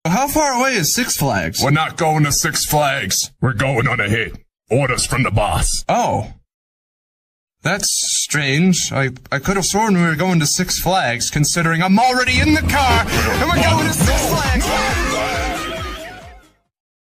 How far away is Six Flags? We're not going to Six Flags. We're going on a hit. Orders from the boss. Oh. That's strange. I could have sworn we were going to Six Flags, considering I'm already in the car, and we're going to Six Flags!